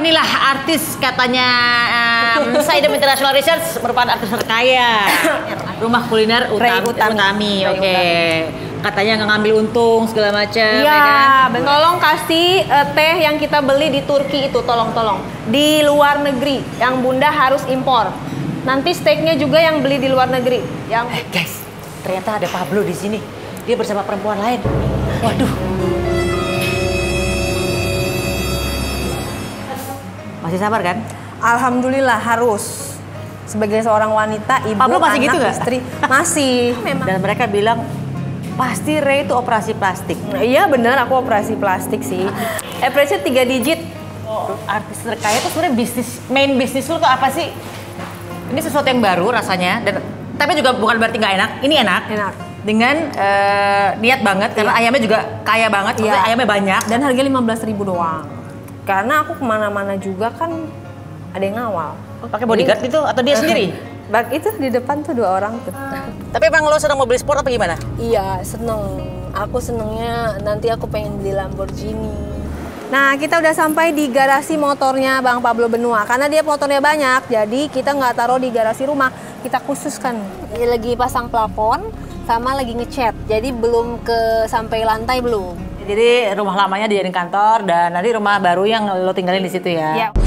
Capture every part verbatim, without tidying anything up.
inilah artis katanya um, Saidem International Research merupakan artis terkaya. Rumah kuliner Utami. Utami. Utami. Oke. Okay. Katanya nggak ngambil untung segala macam. Iya, ya kan? Tolong kasih uh, teh yang kita beli di Turki itu, tolong-tolong. Di luar negeri, yang Bunda harus impor. Nanti steaknya juga yang beli di luar negeri. Yang eh, guys, ternyata ada Pablo di sini. Dia bersama perempuan lain. Waduh. Masih sabar kan? Alhamdulillah harus. Sebagai seorang wanita, ibu, Pablo masih anak, gitu gak? istri, masih. Memang. Dan mereka bilang pasti Ray itu operasi plastik. Nah, iya bener, aku operasi plastik sih. Average-nya tiga digit. Oh, artis terkaya itu sebenarnya bisnis, main bisnis lu tuh apa sih? Ini sesuatu yang baru rasanya, dan tapi juga bukan berarti nggak enak. Ini enak. Enak. Dengan uh, niat banget, karena iya. ayamnya juga kaya banget, iya. ayamnya banyak. Dan harga lima belas ribu doang. Karena aku kemana-mana juga kan ada yang ngawal. Oh, pakai bodyguard itu atau dia sendiri? Bak itu di depan tuh dua orang tuh. Tapi emang lo senang mobil sport apa gimana? Iya seneng. Aku senengnya nanti aku pengen beli Lamborghini. Nah kita udah sampai di garasi motornya Bang Pablo Benua. Karena dia motornya banyak, jadi kita nggak taruh di garasi rumah. Kita khususkan. Lagi pasang plafon sama lagi ngecat. Jadi belum ke sampai lantai belum. Jadi rumah lamanya dijadiin kantor dan nanti rumah baru yang lo tinggalin di situ ya. Iya.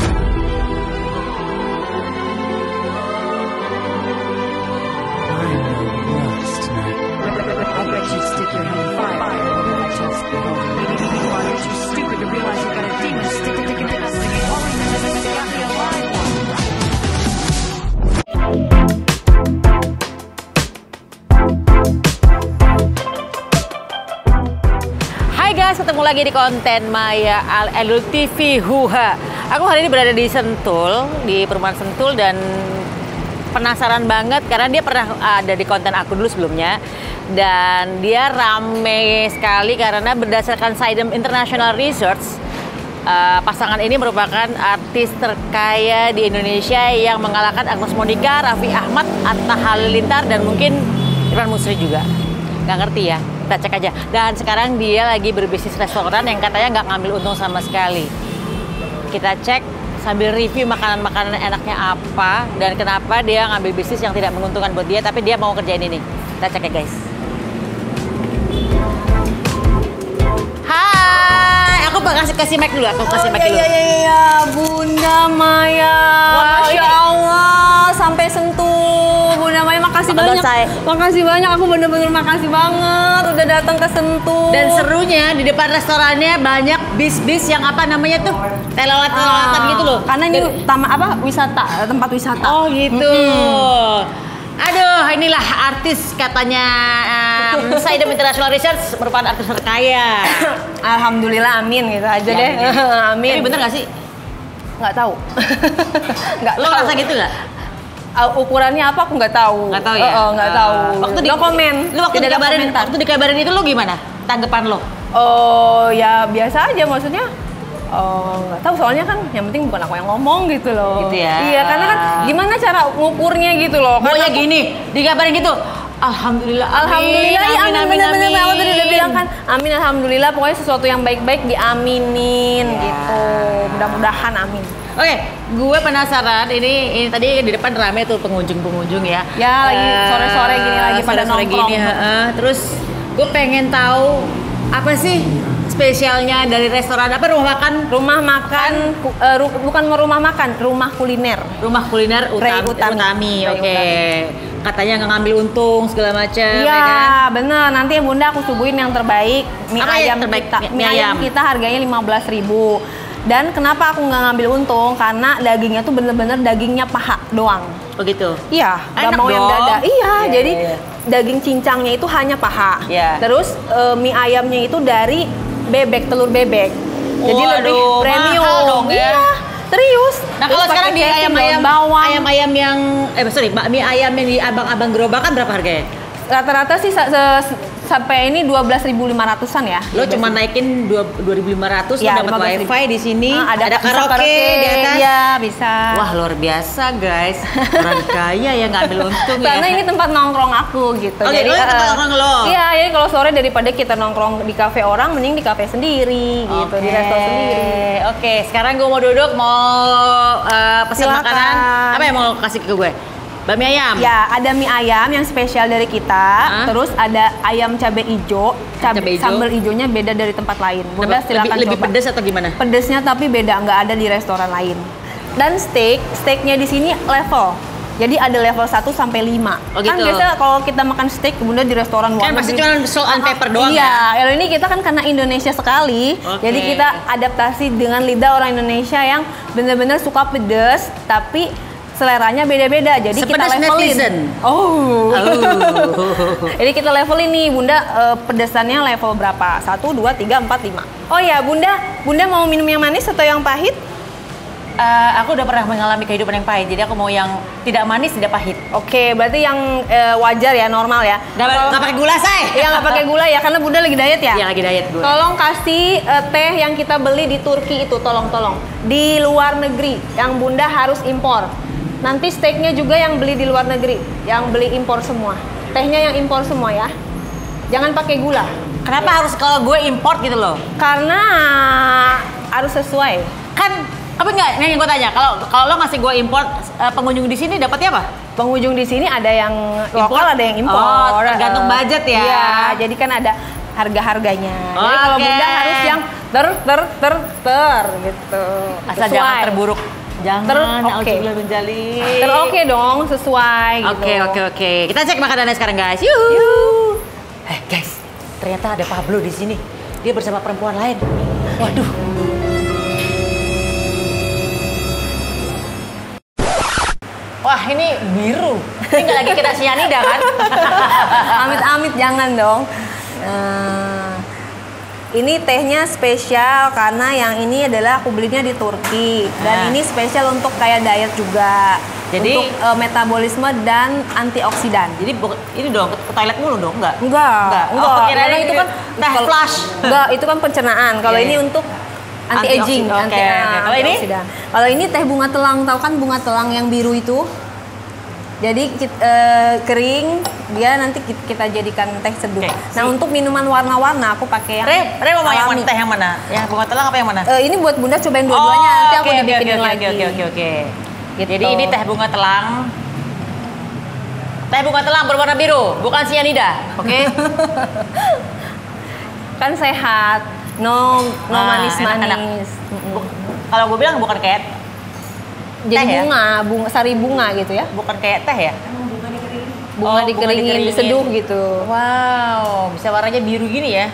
Ketemu lagi di konten Maya Al-Elul T V Huha. Aku hari ini berada di Sentul, di perumahan Sentul, dan penasaran banget karena dia pernah ada di konten aku dulu sebelumnya. Dan dia rame sekali karena berdasarkan Saidem International Research, uh, pasangan ini merupakan artis terkaya di Indonesia yang mengalahkan Agnes Monica, Raffi Ahmad, Atta Halilintar, dan mungkin Irfan Musri juga. Nggak ngerti ya, kita cek aja. Dan sekarang dia lagi berbisnis restoran yang katanya nggak ngambil untung sama sekali. Kita cek sambil review makanan-makanan enaknya apa dan kenapa dia ngambil bisnis yang tidak menguntungkan buat dia, tapi dia mau kerjain ini. Kita cek ya guys. Hai, aku kasih kasih mic dulu, aku kasih mic dulu. Iya iya iya, Bunda Maya. Masya Allah, sampai Sentul. Bunda Maya makasih banyak. Selesai. Makasih banyak, aku bener-bener makasih banget udah datang ke Sentul. Dan serunya di depan restorannya banyak bis-bis yang apa namanya tuh? Telawat-telawatan ah, gitu loh. Karena ini utama apa? Wisata, tempat wisata. Oh gitu. Mm-hmm. Aduh, inilah artis katanya um, Saidem International Research merupakan artis terkaya. Alhamdulillah, amin gitu aja ya, deh. Amin. Tapi bener gak sih? Nggak tahu. Nggak Lo tahu. ngerasa gitu nggak? Uh, ukurannya apa aku nggak tahu. Nggak tahu ya? Uh, uh, nggak tahu. Waktu di, no komen. Lu waktu Tidak dikabarin, waktu dikabarin itu lo gimana? Tanggapan lo? Oh ya biasa aja, maksudnya. Oh nggak tahu, soalnya kan yang penting bukan aku yang ngomong gitu loh. Gitu ya? Iya, karena kan gimana cara ngukurnya gitu loh. Oh ya gini, dikabarin gitu. Alhamdulillah, amin, alhamdulillah, amin, ya amin, amin, amin, amin, amin. Aku tadi udah bilang kan, amin, alhamdulillah, pokoknya sesuatu yang baik-baik diaminin ya. Gitu. Mudah-mudahan amin. Oke, okay, gue penasaran, ini ini tadi di depan rame tuh pengunjung-pengunjung ya. Ya, uh, lagi sore-sore gini lagi pada sore nongkrong. Gini, uh, terus gue pengen tahu apa sih spesialnya dari restoran apa, rumah makan? Rumah makan, uh, ru bukan rumah makan, rumah kuliner. Rumah kuliner Utami. Utami. Utami. Oke. Okay. Katanya nggak ngambil untung segala macam. Iya, ya kan? bener. Nanti ya Bunda aku suguhin yang terbaik. Mie apa ayam yang terbaik? kita. Mie, mie ayam kita harganya lima belas ribu. Dan kenapa aku nggak ngambil untung? Karena dagingnya tuh bener-bener dagingnya paha doang. Begitu? Iya, nggak mau dong. yang dada. Iya, yeah, jadi yeah, yeah. daging cincangnya itu hanya paha. Yeah. Terus uh, mie ayamnya itu dari bebek, telur bebek. Jadi Waduh, lebih premium. Mahal dong ya. Iya, serius. Nah kalau sekarang di ayam-ayam ayam-ayam yang eh sorry, mie ayam yang di abang-abang gerobakan berapa harganya? Rata-rata sih se se sampai ini dua belas ribu lima ratusan ya. Lo cuma naikin dua ribu lima ratus ya, dapat wifi di sini. Ah, ada, ada karaoke, karaoke di atas. Iya, bisa. Wah, luar biasa, guys. Orang kaya ya nggak ambil untung ya. Karena ini tempat nongkrong aku gitu. Oke, jadi, oh, tempat uh, nongkrong lo. Iya, jadi kalau sore daripada kita nongkrong di kafe orang, mending di kafe sendiri gitu, okay. di resto sendiri. Oke, okay. Sekarang gue mau duduk, mau uh, pesan Silakan. makanan. Apa yang mau kasih ke gue? Bakmi ayam? Ya, ada mie ayam yang spesial dari kita. Hah? Terus ada ayam cabai hijau. Cabai sambal hijaunya beda dari tempat lain. Bunda silakan lebih, coba. Lebih pedes atau gimana? Pedesnya tapi beda, nggak ada di restoran lain. Dan steak, steaknya di sini level. Jadi ada level satu sampai lima. Oh, gitu. Kan biasa kalau kita makan steak Bunda di restoran kan pasti cuma salt and pepper doang iya, ya? Iya, ini kita kan karena Indonesia sekali. Okay. Jadi kita adaptasi dengan lidah orang Indonesia yang benar-benar suka pedas tapi seleranya beda-beda, jadi sepedas kita levelin. Netizen. Oh. oh. Jadi kita levelin nih, Bunda uh, pedasannya level berapa? Satu, dua, tiga, empat, lima. Oh ya, Bunda, Bunda mau minum yang manis atau yang pahit? Uh, aku udah pernah mengalami kehidupan yang pahit, jadi aku mau yang tidak manis, tidak pahit. Oke, berarti yang uh, wajar ya, normal ya. Gak, gak pakai gula, say. Iya, gak pakai gula ya, karena Bunda lagi diet ya. Iya, lagi diet gue. Tolong kasih uh, teh yang kita beli di Turki itu, tolong-tolong. Di luar negeri, yang Bunda harus impor. Nanti steaknya juga yang beli di luar negeri, yang beli impor semua. Tehnya yang impor semua ya. Jangan pakai gula. Kenapa harus kalau gue import gitu loh? Karena harus sesuai. Kan, tapi nggak, yang gue tanya, kalau kalau lo ngasih gue import, pengunjung di sini dapatnya apa? Pengunjung di sini ada yang import? Lokal, ada yang impor. Oh, tergantung budget ya. Iya, jadi kan ada harga-harganya. Oh, jadi kalau okay. Bunda harus yang ter ter ter ter gitu. Asal sesuai. jangan terburuk. Jangan, oke. Okay. Ter oke okay dong, sesuai gitu. Oke, oke, oke. Kita cek makanannya sekarang, guys. Yuhu. Yuhu. Eh, guys, ternyata ada Pablo di sini. Dia bersama perempuan lain. Waduh. Wah, ini biru. Ini nggak lagi kena sianida kan? Amit-amit jangan dong. Nah, ini tehnya spesial karena yang ini adalah aku belinya di Turki dan nah. Ini spesial untuk kayak diet juga. Jadi untuk uh, metabolisme dan antioksidan. Jadi ini dong ke toilet mulu dong, enggak? Enggak. Enggak. enggak. Oh, karena itu kan teh flash. Enggak, itu kan pencernaan. Kalau yeah. Ini untuk anti aging, anti okay. okay. Kalau ini? Kalau ini teh bunga telang, tahu kan bunga telang yang biru itu? Jadi kita, uh, kering, dia nanti kita jadikan teh seduh. Okay. Nah, untuk minuman warna-warna aku pakai yang Re, Re mau yang mana? Teh yang mana? Yang bunga telang apa yang mana? Uh, ini buat Bunda cobain dua-duanya, oh, nanti aku okay, dibikinin okay, lagi. Oke, oke, oke. Gitu. Jadi ini teh bunga telang. Teh bunga telang berwarna biru, bukan sianida, oke? Okay? Kan sehat, no no ah, manis-manis. Kalau gue bilang bukan kayak jadi teh bunga, ya? bunga sari bunga gitu ya? Bukan kayak teh ya? Bunga dikeringin, oh, bunga dikeringin, dikeringin, diseduh gitu. Wow, bisa warnanya biru gini ya?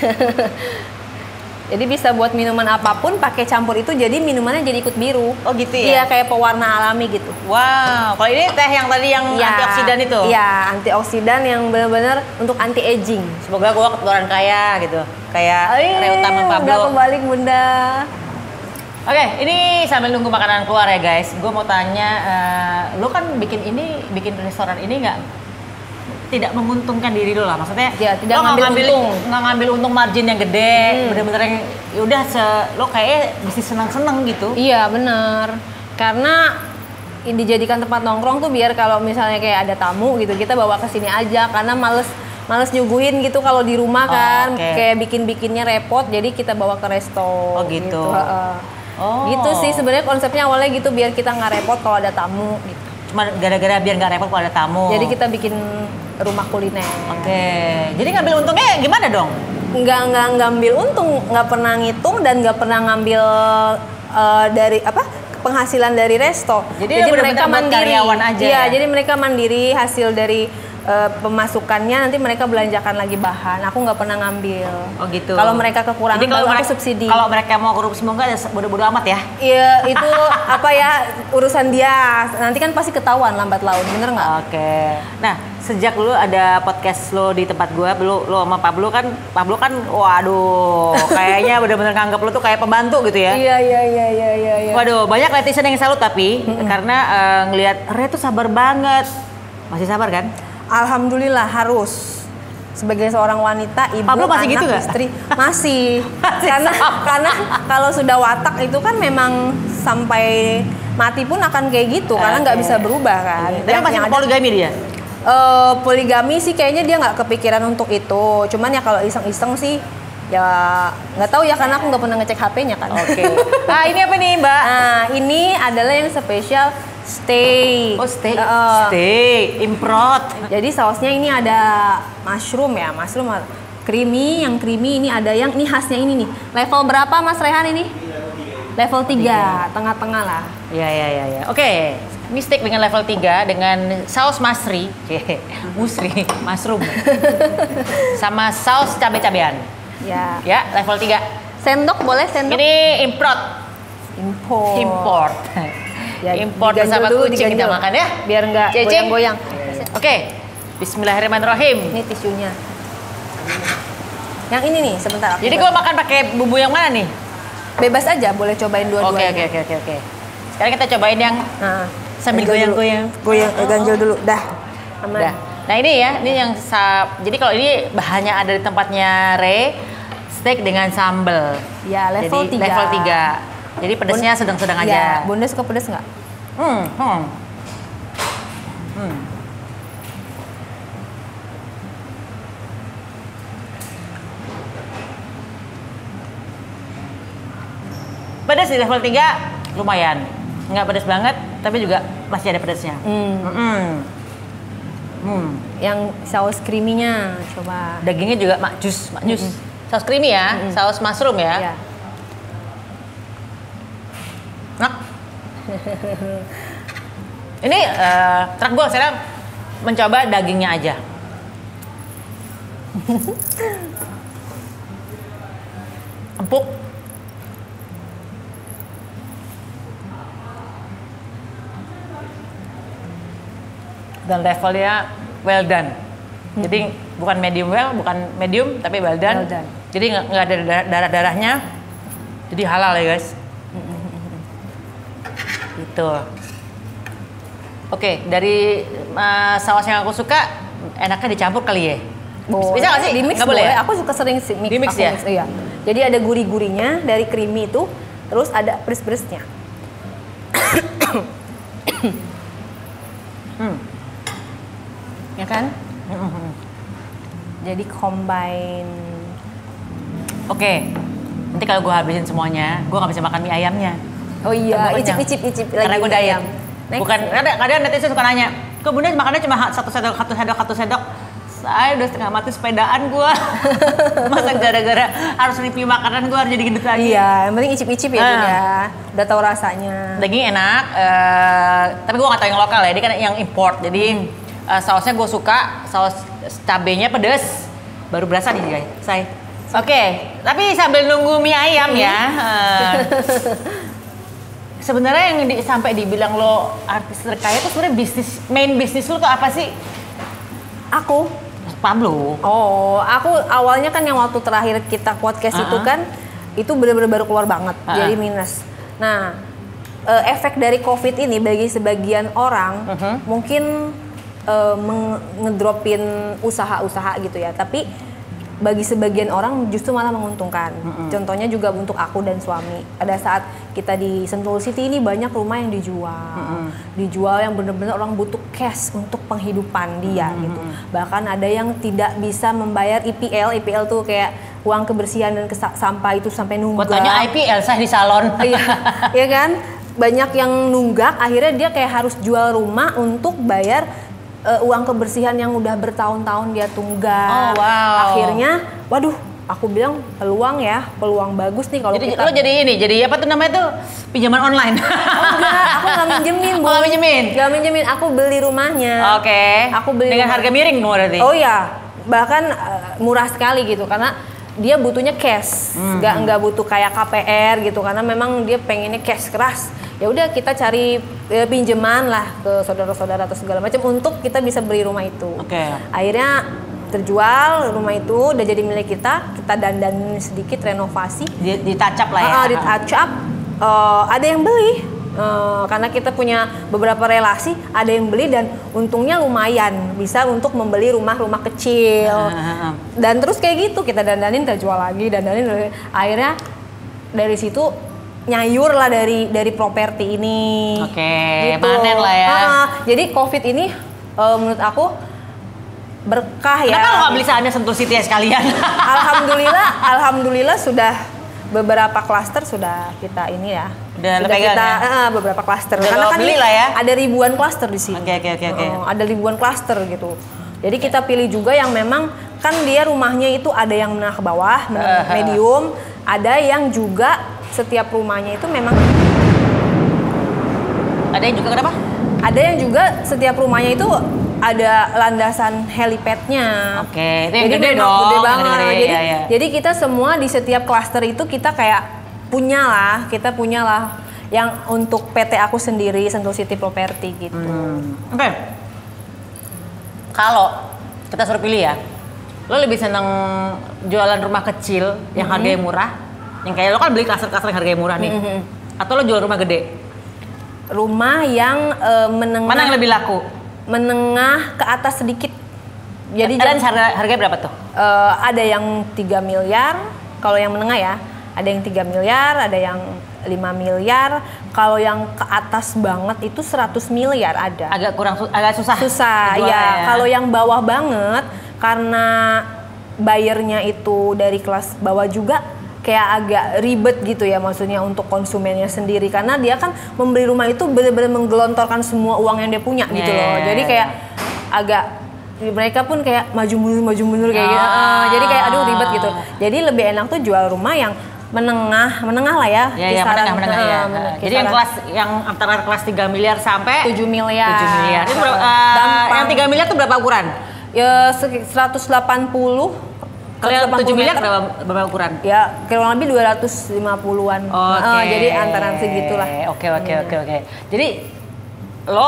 Jadi bisa buat minuman apapun pakai campur itu, jadi minumannya jadi ikut biru. Oh gitu Iya, ya? kayak pewarna alami gitu. Wow, kalau ini teh yang tadi yang ya, antioksidan itu? Iya, antioksidan yang benar-benar untuk anti aging. Semoga gue keturunan kaya gitu, kayak Re Utama Pablo. Udah kebalik Bunda. Oke, ini sambil nunggu makanan keluar ya guys. Gue mau tanya, uh, lo kan bikin ini, bikin restoran ini nggak tidak menguntungkan diri lo lah, maksudnya ya, tidak lo ngambil ngambil untung, nggak ngambil untung margin yang gede, hmm. bener-bener yang udah se lo kayak bisnis senang-senang gitu. Iya benar, karena dijadikan tempat nongkrong tuh biar kalau misalnya kayak ada tamu gitu kita bawa ke sini aja, karena males males nyuguhin gitu kalau di rumah kan, oh, okay. kayak bikin-bikinnya repot, jadi kita bawa ke resto. Oh gitu. gitu. Oh. Gitu sih sebenarnya konsepnya awalnya gitu biar kita nggak repot kalau ada tamu gitu. Cuma gara-gara biar nggak repot kalau ada tamu. Jadi kita bikin rumah kuliner. Oke. Okay. Jadi ngambil untungnya gimana dong? Nggak nggak ngambil untung, nggak pernah ngitung dan nggak pernah ngambil uh, dari apa penghasilan dari resto. Jadi, jadi mereka mandiri. Karyawan aja. Iya, ya? Jadi mereka mandiri hasil dari uh, pemasukannya nanti mereka belanjakan lagi bahan. Aku nggak pernah ngambil. Oh gitu. Kalau mereka kekurangan, jadi kalau mereka, aku subsidi. Kalau mereka mau korupsi mau nggak, bodo-bodo amat ya? Iya, itu apa ya urusan dia. Nanti kan pasti ketahuan lambat laun, bener nggak? Oke. Okay. Nah, sejak dulu ada podcast lo di tempat gue, lo lo sama Pablo kan, Pablo kan, waduh, kayaknya bener-bener nganggap lo tuh kayak pembantu gitu ya? Iya iya iya iya iya. Ya. Waduh, banyak netizen yang salut tapi mm-hmm. karena uh, ngelihat Re tuh sabar banget, masih sabar kan? Alhamdulillah harus. sebagai seorang wanita, ibu, Pablo masih anak, gitu nggak? istri masih. Masih karena sama. karena kalau sudah watak itu kan memang sampai mati pun akan kayak gitu karena nggak Oke. bisa berubah kan. Tapi Yang- masih yang ada- poligami dia? Eh, poligami sih kayaknya dia nggak kepikiran untuk itu. Cuman ya kalau iseng-iseng sih ya nggak tahu ya karena aku nggak pernah ngecek H P-nya kan. Oke. Nah ini apa nih Mbak? Nah ini adalah yang spesial steak. Oh steak, Eh, steak, improt. Jadi sausnya ini ada mushroom ya, mushroom creamy, yang creamy ini ada yang ini khasnya ini nih. Level berapa Mas Rehan ini? Level tiga, tengah-tengah lah. Ya ya ya ya. Oke. Ini steak dengan level tiga dengan saus masri, musri, mushroom, sama saus cabai-cabean. Ya. Ya, level tiga. Sendok boleh sendok? Ini improt, Import. import. Ya, Import diganjel bersama dulu, kucing kita diganjel. makan ya. Biar nggak Cicing. goyang-goyang. Oke. Bismillahirrahmanirrahim. Ini tisunya. Yang ini nih, sebentar. aku Jadi buat. gua makan pakai bumbu yang mana nih? Bebas aja, boleh cobain Oke dua-duanya. oke oke oke oke. Sekarang kita cobain yang Nah, sambil ganjel dulu. goyang-goyang. Goyang, eh, ganjel dulu. Dah. Aman. Udah. Nah ini ya, ini yang sa jadi kalau ini bahannya ada di tempatnya Re, steak dengan sambal. Ya, level Jadi tiga. level tiga. Jadi pedasnya sedang-sedang Ya, aja. Bunda suka pedas nggak? Hmm, hmm. Hmm. Pedas di level tiga lumayan. Nggak pedas banget, tapi juga masih ada pedasnya. Hmm. Hmm. Hmm. Yang saus creamy-nya coba. Dagingnya juga makjus, makjus. Saus creamy ya, saus mushroom ya. Ya. Nah. Ini uh, truk gue sekarang mencoba dagingnya aja. Empuk. Dan levelnya well done. Jadi bukan medium well, bukan medium, tapi well done. Well done. Jadi nggak nggak ada darah- darah-darahnya. Jadi halal ya guys. Gitu. Oke, dari uh, saus yang aku suka, enaknya dicampur kali ya. Boleh. Bisa nggak sih? Di mix Nggak boleh. boleh ya? Aku suka sering sih mix. Di mix aku ya? Iya. Jadi ada gurih-gurihnya dari creamy itu, terus ada pedes-pedesnya. Hmm. Ya kan? Jadi combine. Oke, nanti kalau gue habisin semuanya, gue nggak bisa makan mie ayamnya. Oh iya, Tambah icip kenyang. icip icip Karena gue diet. ayam. Next. Bukan, kadang, kadang netizen suka nanya, kok bunda makannya cuma satu sendok, satu sendok, satu sendok. Saya udah setengah mati sepedaan gue. Masa gara-gara harus review makanan gue harus jadi gendut lagi. Iya, yang penting icip-icip ya, Ah. Bun, ya. Udah tahu rasanya. Daging enak, eh, tapi gue nggak tahu yang lokal ya, dia kan yang import. Jadi eh, sausnya gue suka, saus cabenya pedes, baru berasa nih guys. Saya. Oke, tapi sambil nunggu mie ayam ya. eh, Sebenarnya yang di, sampai dibilang lo artis terkaya itu sebenarnya bisnis main bisnis lo tuh apa sih? Aku Pablo. Oh, aku awalnya kan yang waktu terakhir kita podcast itu Uh-uh. kan itu benar-benar baru keluar banget, Uh-uh. jadi minus. Nah, eh, efek dari COVID ini bagi sebagian orang Uh-huh. mungkin eh, meng- ngedropin usaha-usaha gitu ya, tapi bagi sebagian orang justru malah menguntungkan. Contohnya juga untuk aku dan suami. Pada saat kita di Sentul City ini banyak rumah yang dijual. Dijual yang benar-benar orang butuh cash untuk penghidupan dia gitu. Bahkan ada yang tidak bisa membayar I P L. I P L tuh kayak uang kebersihan dan kesa- sampah itu sampai nunggak. Gue tanya I P L saya di salon. Iya, iya kan? Banyak yang nunggak, akhirnya dia kayak harus jual rumah untuk bayar uh, uang kebersihan yang udah bertahun-tahun dia tunggak. Oh, wow. Akhirnya, waduh, aku bilang peluang ya, peluang bagus nih kalau Jadi kita. lo jadi ini, jadi apa tuh namanya tuh pinjaman online. Enggak, aku nggak minjemin, Bu. Oh, nggak minjemin? Nggak minjemin, aku beli rumahnya. Oke. Aku beli dengan rumah. harga miring berarti. Oh iya, bahkan uh, murah sekali gitu karena dia butuhnya cash, nggak nggak butuh kayak K P R gitu karena memang dia pengennya cash keras. Ya udah kita cari eh, pinjaman lah ke saudara-saudara atau segala macam untuk kita bisa beli rumah itu. Oke. Akhirnya terjual rumah itu udah jadi milik kita, kita dandanin sedikit renovasi. Di, ditacap lah ya. Ah, di touch up, eh, ada yang beli. Uh, karena kita punya beberapa relasi, ada yang beli dan untungnya lumayan bisa untuk membeli rumah-rumah kecil. Dan terus kayak gitu kita dandanin, kita jual lagi, dandanin. Akhirnya dari situ nyayur lah dari dari properti ini. Oke, okay, gitu. Panen lah ya. Uh, jadi COVID ini uh, menurut aku berkah ya. Kenapa lo nggak beli sahamnya Sentul City ya sekalian? Alhamdulillah, alhamdulillah sudah beberapa klaster sudah kita ini ya. Udah sudah kita ya? uh, beberapa klaster. Karena kan beli lah ya. Ada ribuan klaster di sini. Oke oke oke. Ada ribuan klaster gitu. Jadi kita pilih juga yang memang kan dia rumahnya itu ada yang menengah ke bawah, menengah uh, medium, ada yang juga setiap rumahnya itu memang. Ada yang juga kenapa? Ada yang juga setiap rumahnya itu ada landasan helipadnya. Oke, itu yang jadi gede memang dong. Gede banget. Gede, jadi, ya, ya. jadi kita semua di setiap klaster itu kita kayak punya lah, kita punya lah yang untuk P T aku sendiri, Sentul City Property gitu. Hmm. Oke. Okay. Kalau kita suruh pilih ya, lo lebih seneng jualan rumah kecil yang mm-hmm. harganya murah, yang kayak lo kan beli klaster-klaster yang harganya murah nih, mm-hmm. atau lo jual rumah gede? Rumah yang uh, menengah. Mana yang lebih laku? Menengah ke atas sedikit. Jadi dan harga harganya berapa tuh? Uh, ada yang tiga miliar, kalau yang menengah ya. Ada yang tiga miliar, ada yang lima miliar. Kalau yang ke atas banget itu seratus miliar ada. Agak kurang agak susah. Susah, ya. ya. Kalau yang bawah banget karena bayarnya itu dari kelas bawah juga kayak agak ribet gitu ya, maksudnya untuk konsumennya sendiri karena dia kan membeli rumah itu benar-benar menggelontorkan semua uang yang dia punya yeah. gitu loh. Jadi kayak agak mereka pun kayak maju mundur maju mundur kayak oh. gitu. Uh, jadi kayak aduh ribet gitu. Jadi lebih enak tuh jual rumah yang menengah, menengah lah ya. Iya, ya, menengah, menengah uh, ya. Uh, jadi yang kelas yang antara kelas tiga miliar sampai tujuh miliar. tujuh miliar. Itu berapa, uh, yang tiga miliar tuh berapa ukuran? Ya seratus delapan puluh. Kalau yang tujuh miliar berapa, berapa ukuran? Ya, kurang lebih dua ratus lima puluhan. Oke. Okay. Uh, jadi antara segitulah. Oke, oke, oke, oke. Jadi lo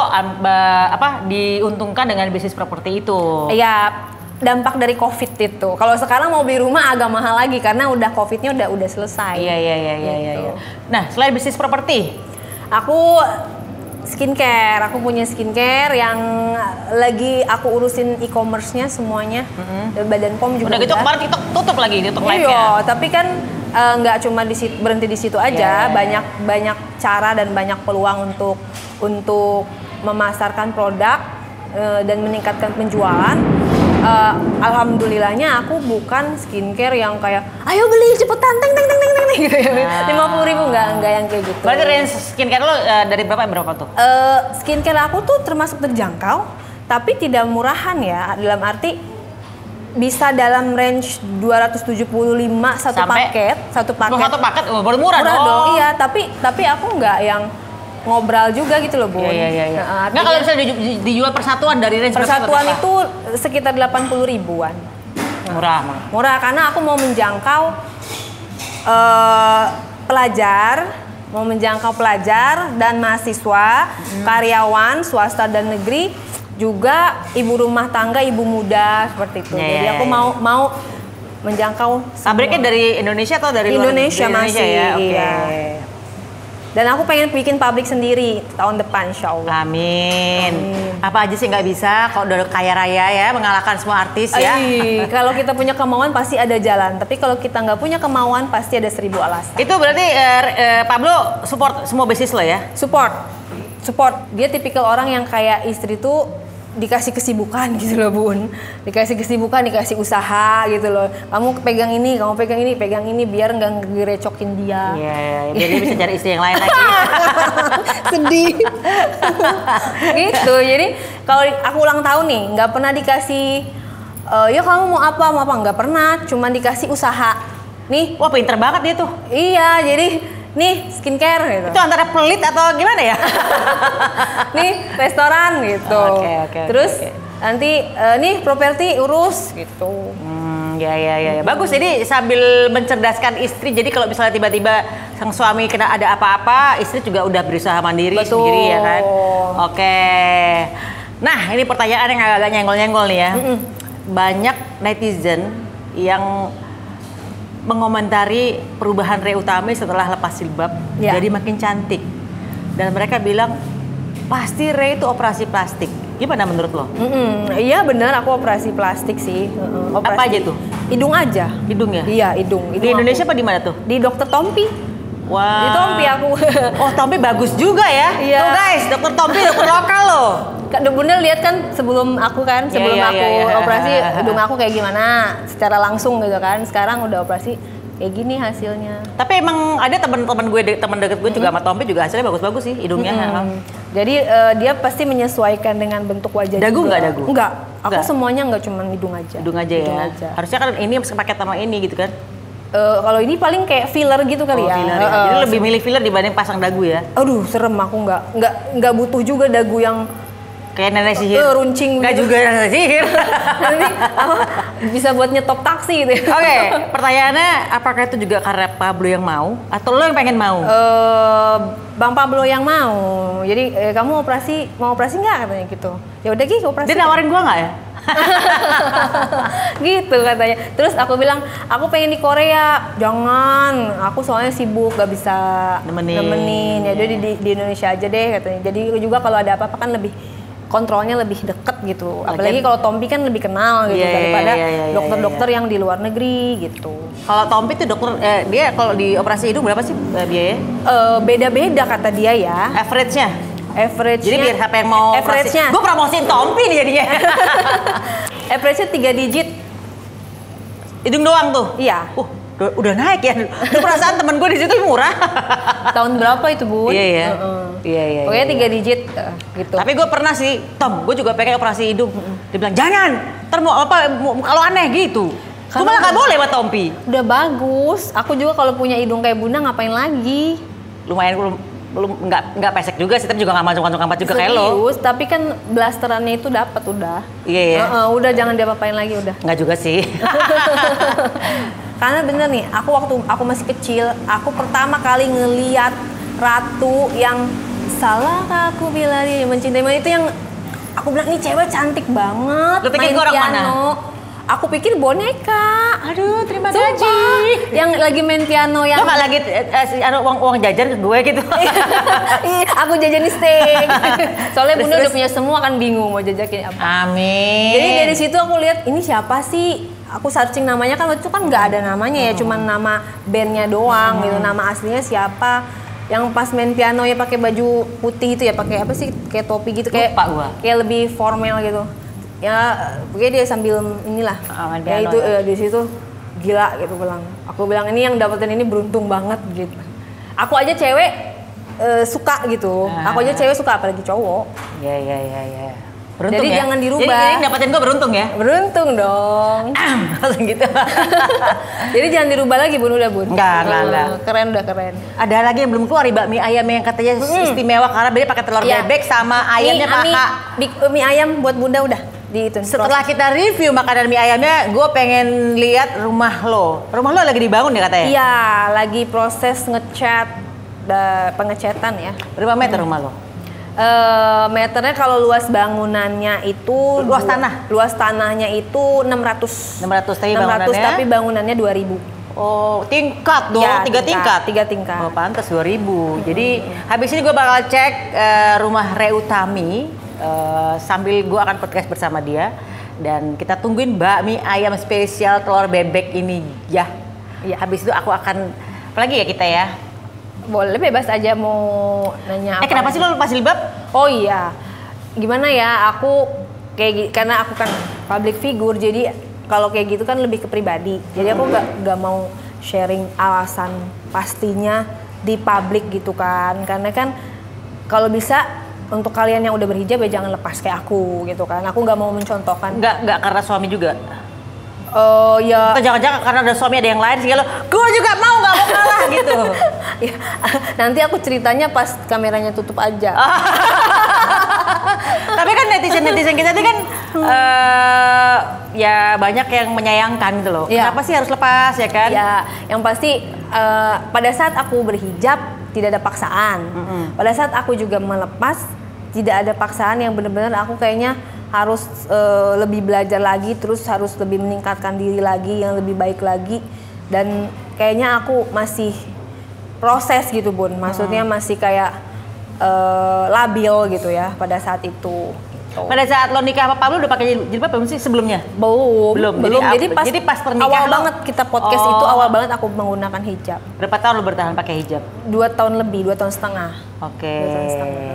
apa diuntungkan dengan bisnis properti itu? Iya. Dampak dari COVID itu. Kalau sekarang mau beli rumah agak mahal lagi karena udah COVID-nya udah udah selesai. Iya iya iya iya gitu. iya. Nah, selain bisnis properti, aku skincare. Aku punya skincare yang lagi aku urusin e-commerce-nya semuanya. Mm-hmm. Badan P O M juga. Udah gitu kemarin TikTok tutup lagi TikTok live-nya. Iya, tapi kan nggak uh, cuma di situ, berhenti di situ aja. Yeah. Banyak banyak cara dan banyak peluang untuk untuk memasarkan produk uh, dan meningkatkan penjualan. Uh, alhamdulillahnya aku bukan skincare yang kayak ayo beli cepetan teng teng teng teng teng gitu ya. lima puluh ribu nggak nggak yang kayak gitu. Berarti range skincare lo uh, dari berapa berapa tuh? Uh, skincare aku tuh termasuk terjangkau tapi tidak murahan ya, dalam arti bisa dalam range dua ratus tujuh puluh lima satu sampai paket satu paket. Satu paket oh, baru murah, murah dong. dong. Iya, tapi tapi aku nggak yang ngobrol juga gitu loh, Bu. Iya, iya, iya. Nah, nggak kalau bisa dijual persatuan dari range persatuan itu sekitar delapan puluh ribuan. Murah, mah. Murah karena aku mau menjangkau uh, pelajar, mau menjangkau pelajar dan mahasiswa, hmm. karyawan, swasta dan negeri, juga ibu rumah tangga, ibu muda seperti itu. Ya, Jadi aku ya, mau ya. mau menjangkau. Pabriknya dari Indonesia atau dari Indonesia, luar Indonesia masih? Ya? Oke. Okay. Iya. Dan aku pengen bikin pabrik sendiri tahun depan, insya Allah. Amin. Amin. Apa aja sih nggak bisa kalau udah kaya raya ya, mengalahkan semua artis ya. Kalau kita punya kemauan pasti ada jalan. Tapi kalau kita nggak punya kemauan pasti ada seribu alasan. Itu berarti eh, eh, Pablo support semua bisnis lo ya? Support, support. Dia tipikal orang yang kayak istri tuh dikasih kesibukan gitu loh, Bun. Dikasih kesibukan, dikasih usaha gitu loh. Kamu pegang ini, kamu pegang ini, pegang ini biar nggak ngerecokin dia. Iya, yeah, biar dia bisa cari istri yang lain lagi. Sedih. Gitu. Jadi kalau aku ulang tahun nih, nggak pernah dikasih uh, ya kamu mau apa, mau apa, nggak pernah. Cuma dikasih usaha. Nih, wah pinter banget dia tuh. Iya, jadi nih skincare gitu. Itu antara pelit atau gimana ya? Nih restoran gitu. Oke okay, oke. Okay, Terus okay. nanti uh, nih properti urus gitu. Hmm, ya ya ya. Bagus. Jadi sambil mencerdaskan istri. Jadi kalau misalnya tiba-tiba sang suami kena ada apa-apa, istri juga udah berusaha mandiri. Betul. Sendiri ya kan. Oke. Okay. Nah ini pertanyaan yang agak-agak nyenggol-nyenggol nih ya. Mm-mm. Banyak netizen yang mengomentari perubahan Rea Utami setelah lepas jilbab, ya. Jadi makin cantik. dan mereka bilang pasti Ray itu operasi plastik. Gimana menurut lo? Mm-mm. Iya benar, aku operasi plastik sih. Uh, operasi. Apa aja tuh? Hidung aja. Hidung ya? Iya, hidung. hidung Di Indonesia aku. apa di mana tuh? Di Dokter Tompi. Wah. Di Tompi aku. Oh, Tompi bagus juga ya. Iya. Tuh guys, Dokter Tompi dokter lokal loh. Kak Bunda lihat kan sebelum aku kan, sebelum Iya, iya, aku iya, iya. operasi hidung aku kayak gimana secara langsung gitu kan. Sekarang udah operasi kayak gini hasilnya. Tapi emang ada teman-teman gue, de- teman deket gue juga sama Tompi juga hasilnya bagus-bagus sih hidungnya. Mm-hmm. Jadi uh, dia pasti menyesuaikan dengan bentuk wajah Dagu juga. nggak dagu? Enggak. Aku Nggak? semuanya nggak cuma hidung aja. Hidung aja ya. aja. Harusnya kan ini paket sama ini gitu kan. Uh, kalau ini paling kayak filler gitu kali Oh, ya. filler ya. Uh, Jadi lebih milih filler dibanding pasang dagu ya. Aduh, serem aku nggak nggak nggak butuh juga dagu yang Kayak nenek sihir. uh, runcing Nggak gitu. juga nenek sihir. Nanti apa, bisa buat nyetop taksi gitu. ya. Oke, pertanyaannya apakah itu juga karena Pablo yang mau atau lo yang pengen mau? Uh, Bang Pablo yang mau. Jadi eh, kamu operasi mau operasi nggak katanya gitu. Ya udah Ki, operasi. Dia nawarin gua nggak ya? Gitu katanya. Terus aku bilang, aku pengen di Korea. Jangan, aku soalnya sibuk gak bisa Nemenin. nemenin. Ya udah di, di, di Indonesia aja deh katanya. Jadi juga kalau ada apa-apa kan lebih kontrolnya lebih deket gitu. Apalagi kalau Tompi kan lebih kenal gitu Iya, iya, daripada iya, iya, iya, dokter-dokter iya. yang di luar negeri gitu. Kalau Tompi tuh dokter, eh, dia kalau di operasi hidung berapa sih eh, biayanya? Eh, beda-beda kata dia ya. Average-nya? Average. Jadi biar siapa yang mau average-nya. Gue promosiin Tompi nih jadinya. Average-nya tiga digit. Hidung doang tuh? Iya. Uh, udah, udah naik ya. Itu perasaan temen gue di situ murah. Tahun berapa itu, Bun? Iya, iya. Uh-uh. Iya, iya. Pokoknya iya, tiga iya. digit uh, gitu. Tapi gue pernah sih, Tom, gue juga pengen operasi hidung. Dia bilang, jangan, ntar mau apa, mau- kalau aneh gitu. Gue Karena malah gak udah- boleh sama Tompi. Udah bagus. Aku juga kalau punya hidung kayak Bunda ngapain lagi? Lumayan, belum, belum nggak nggak pesek juga sih, tapi juga nggak mancung-mancung amat juga kayak lo. Serius, tapi kan blasterannya itu dapat udah. Iya, iya. Heeh, udah jangan diapa-apain lagi udah. Nggak juga sih. Karena bener nih, aku waktu aku masih kecil, aku pertama kali ngeliat ratu yang salah aku bila dia mencintai itu yang aku bilang ini cewek cantik banget. Lu pikir main gua orang piano. mana? Aku pikir boneka. Aduh, terima Sumpah. kasih. Yang lagi main piano yang Lo nggak lagi eh, eh, anu, uang uang jajan ke gue gitu. Ih, aku jajan steak. Soalnya Terus, Bunda udah terus. punya semua kan bingung mau jajakin apa. Amin. Jadi dari situ aku lihat ini siapa sih? Aku searching namanya kan waktu itu kan nggak ada namanya ya, cuman nama bandnya doang gitu. Nama aslinya siapa? Yang pas main piano ya pakai baju putih itu ya, pakai apa sih? Kayak topi gitu, kayak Lupa gua. kayak lebih formal gitu. Ya, pokoknya dia sambil inilah. Ah, main Ya piano itu ya. eh, di situ gila gitu bilang. Aku bilang ini yang dapetin ini beruntung banget gitu. Aku aja cewek eh, suka gitu. Ah. Aku aja cewek suka apalagi cowok. Iya, iya, iya, iya. Beruntung Jadi ya? jangan dirubah. Jadi, jadi dapetin gue beruntung ya? Beruntung dong. Langsung gitu. Jadi jangan dirubah lagi Bun, udah Bun. Enggak, enggak, Eh, enggak. Keren udah keren. Ada lagi yang belum keluar, bakmi ayam yang katanya istimewa karena dia pakai telur Iya. bebek sama ayamnya Mie, paha. mie, mie, mie ayam buat Bunda udah di itu. Setelah kita review makanan mie ayamnya, gue pengen lihat rumah lo. Rumah lo lagi dibangun ya katanya? Iya, lagi proses ngecat da, pengecatan ya. Berapa meter rumah lo? Eh, meternya kalau luas bangunannya itu Luas dua- tanah? Luas tanahnya itu enam ratus. enam ratus, tapi enam ratus bangunannya? tapi bangunannya dua ribu. Oh, tingkat dong, Ya, tiga tingkat. Tiga tingkat. Oh, pantas dua ribu. Jadi habis ini gue bakal cek eh, rumah Reutami eh, sambil gue akan podcast bersama dia dan kita tungguin bakmi ayam spesial telur bebek ini ya. Iya. Habis itu aku akan apalagi ya kita ya. Boleh bebas aja mau nanya Eh kenapa sih lo lepas jilbab? Oh iya, gimana ya? Aku kayak gi- karena aku kan public figure, jadi kalau kayak gitu kan lebih ke pribadi. Jadi aku nggak nggak mau sharing alasan pastinya di publik gitu kan. Karena kan kalau bisa untuk kalian yang udah berhijab ya jangan lepas kayak aku gitu kan. Aku nggak mau mencontohkan. Enggak, enggak karena suami juga. Oh ya. Atau jangan-jangan karena ada suami ada yang lain sih lo, gue juga mau nggak mau kalah gitu. Ya, nanti aku ceritanya pas kameranya tutup aja. Tapi kan netizen-netizen kita itu kan eh, ya banyak yang menyayangkan gitu loh. Iya. Kenapa sih harus lepas ya kan? Ya, yang pasti eh, pada saat aku berhijab tidak ada paksaan. Mm-mm. Pada saat aku juga melepas tidak ada paksaan yang benar-benar aku kayaknya harus eh, lebih belajar lagi, terus harus lebih meningkatkan diri lagi yang lebih baik lagi dan kayaknya aku masih proses gitu Bun. Maksudnya masih kayak uh, labil gitu ya pada saat itu. Gitu. Pada saat lo nikah sama Pablo udah pakai jilbab belum sih sebelumnya? Belum, belum. belum. Jadi, Jadi, pas, jadi pas pernikahan awal lo, banget kita podcast oh. itu awal banget aku menggunakan hijab. Berapa tahun lo bertahan pakai hijab? Dua tahun lebih, dua tahun setengah. Oke. Dua tahun setengah.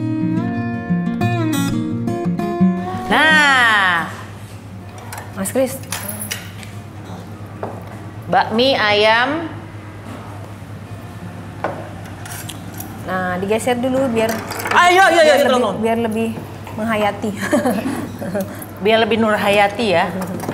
Nah, Mas Kris, bakmi ayam. nah digeser dulu biar Ayo, ayo, ayo, biar, lebih, tolong. biar lebih menghayati. Biar lebih Nur Hayati ya.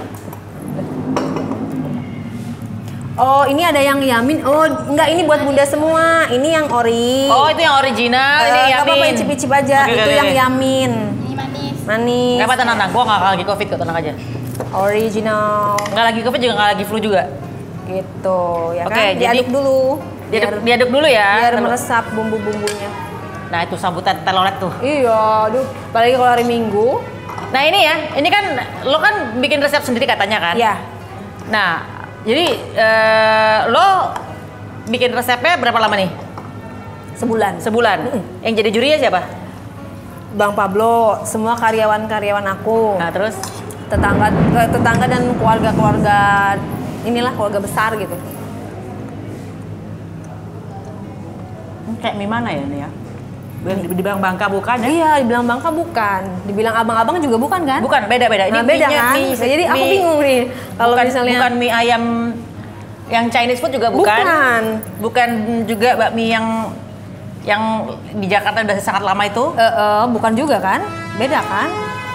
Oh, ini ada yang Yamin. Oh, enggak, ini buat Bunda semua. Ini yang ori. Oh, itu yang original, Uh, ini nggak Yamin. apa-apa, icip-icip aja. Oke, Itu oke, yang oke. Yamin. Ini manis. Manis. Nggak apa tenang, tenang. Gua nggak lagi covid kok, tenang aja. Original. Nggak lagi covid juga nggak lagi flu juga. Gitu, ya Oke, kan? jadi- Diaduk dulu. Diaduk, Biar, diaduk dulu ya. biar Telur- meresap bumbu-bumbunya. Nah itu sambutan telolet tuh. Iya, aduh. Apalagi kalau hari Minggu. Nah ini ya, ini kan lo kan bikin resep sendiri katanya kan? Ya, Nah, jadi eh, lo bikin resepnya berapa lama nih? sebulan. Sebulan. Mm-mm. Yang jadi jurinya siapa? Bang Pablo, semua karyawan-karyawan aku. Nah terus? tetangga eh, tetangga dan keluarga-keluarga inilah keluarga besar gitu. Hmm, kayak mie mana ya ini ya? Di- Dibilang Bangka bukan ya? Iya, dibilang Bangka bukan, dibilang abang-abang juga bukan kan? Bukan, beda-beda. Ini Nah, beda mie-nya- kan? mie- Jadi aku mie- bingung nih kalau bukan, misalnya bukan mie ayam yang Chinese food juga bukan. Bukan. Bukan juga bakmi yang yang di Jakarta udah sangat lama itu. Eh, eh, bukan juga kan? Beda kan?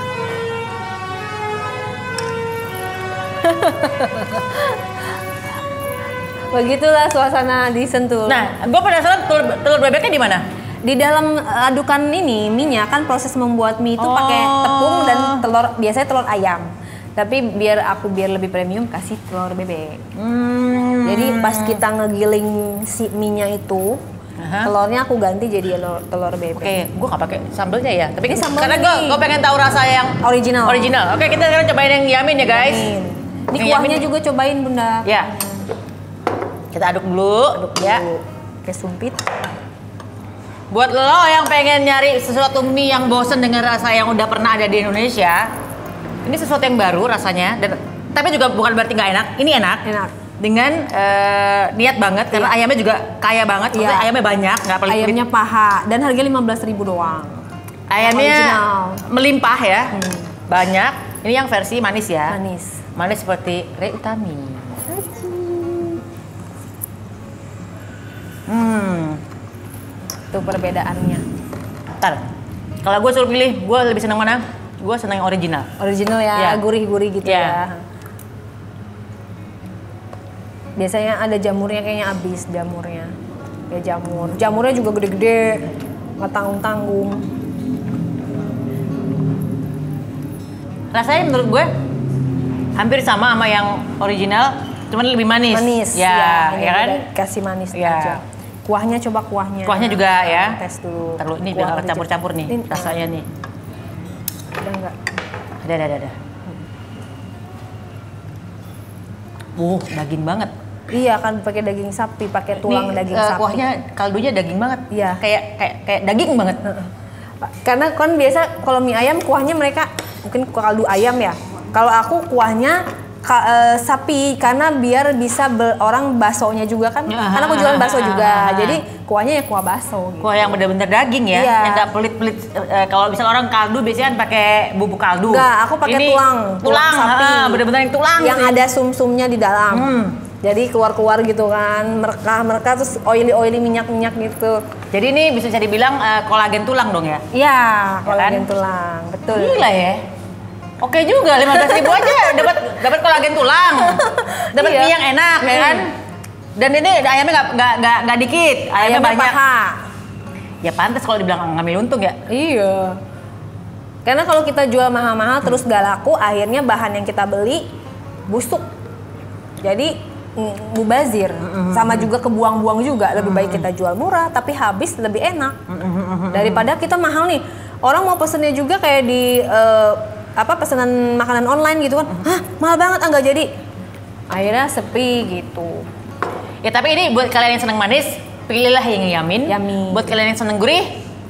Begitulah suasana di Sentul. Nah, gue penasaran telur, telur bebeknya di mana? Di dalam eh, adukan ini minyak kan proses membuat mie itu Oh. pakai tepung dan telur, biasanya telur ayam. Tapi biar aku biar lebih premium kasih telur bebek. Hmm. Jadi pas kita ngegiling si mie-nya itu, Aha. telurnya aku ganti jadi telur, telur bebek. Oke, gue nggak pakai sambelnya ya. Tapi Ini sambelnya karena gue nih. gue pengen tahu rasa yang Original. original. Oke, kita sekarang cobain yang Yamin ya guys. Yamin. Ini Yang kuahnya Yamin- juga cobain Bunda. Ya. Kita aduk dulu. Aduk ya. dulu. Kayak sumpit. Buat lo yang pengen nyari sesuatu mie yang bosen dengan rasa yang udah pernah ada di Indonesia, ini sesuatu yang baru rasanya. Dan tapi juga bukan berarti nggak enak. Ini enak. Enak. Dengan eh, niat banget karena ayamnya juga kaya banget. Maksudnya Iya. ayamnya banyak, nggak pelit-pelit. Ayamnya paha dan harganya lima belas ribu doang. Ayamnya Original. melimpah ya, Hmm. banyak. Ini yang versi manis ya. Manis. Manis seperti Rey Utami. Hmm, Itu perbedaannya. ntar. Kalau gue suruh pilih, gue lebih senang mana? Gue senang yang original. Original ya, Iya. gurih-gurih gitu Iya. ya. Biasanya ada jamurnya kayaknya habis jamurnya. Ya jamur. Jamurnya juga gede-gede. Nggak tanggung-tanggung. Rasanya menurut gue hampir sama sama yang original, cuman lebih manis. Manis. Ya, ini ya kan? beda, kasih manis Ya. aja. Kuahnya coba kuahnya. Kuahnya juga ya. Tes dulu. Ntar lu, ini Kuah biar nggak original. campur-campur nih Ini, rasanya nih. Ada nggak? Ada, ada, ada, ada. Uh, daging banget. Iya kan pakai daging sapi, pakai tulang Ini, daging eh, sapi. kuahnya kaldunya daging banget. Iya. Kayak kayak kayak daging banget. Karena kan biasa kalau mie ayam kuahnya mereka mungkin kaldu ayam ya. Kalau aku kuahnya ka- eh, sapi karena biar bisa be- orang baksonya juga kan. Ya, Karena aku jualan bakso juga. ah, ah. Jadi kuahnya ya kuah bakso gitu. Kuah yang bener-bener daging ya, Iya. yang nggak pelit-pelit. Eh, kalau misal orang kaldu biasanya kan pakai bubuk kaldu. Enggak, aku pakai Ini tulang, tulang, sapi. ah, bener-bener yang tulang. Yang ada sum-sumnya di dalam. Hmm. Jadi keluar-keluar gitu kan, mereka-mereka terus oily-oily minyak-minyak gitu. Jadi ini bisa jadi bilang eh, kolagen tulang dong ya? Iya, Ya kolagen kan? tulang, betul. Gila ya. Oke juga, lima belas ribu aja dapat dapat kolagen tulang. Dapat Iya. mie yang enak ya Hmm. kan? Dan ini ayamnya nggak nggak nggak nggak dikit, ayamnya, Ayamnya banyak. paha. Ya pantas kalau dibilang ngambil untung ya. Iya. Karena kalau kita jual mahal-mahal terus gak laku, akhirnya bahan yang kita beli busuk. Jadi mm, mubazir. Sama juga kebuang-buang juga. Lebih baik kita jual murah tapi habis lebih enak. Daripada kita mahal nih. Orang mau pesennya juga kayak di eh, apa pesanan makanan online gitu kan. Hah, mahal banget ah nggak jadi. Akhirnya sepi gitu. Ya tapi ini buat kalian yang senang manis, pilihlah yang Yamin. Yamin. Buat kalian yang senang gurih,